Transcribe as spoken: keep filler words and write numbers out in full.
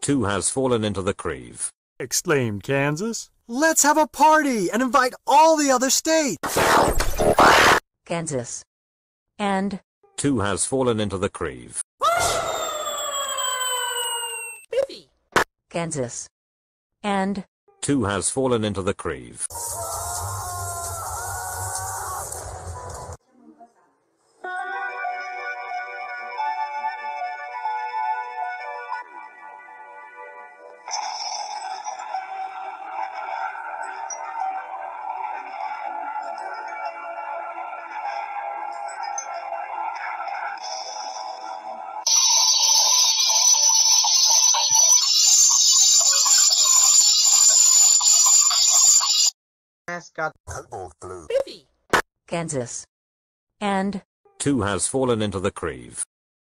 Two has fallen into the Krave, exclaimed Kansas. Let's have a party and invite all the other states. Kansas. And Two has fallen into the Krave, Biffy. Kansas. And Two has fallen into the Krave. Mascot. Blue. Biffy. Kansas. And Two has fallen into the Krave.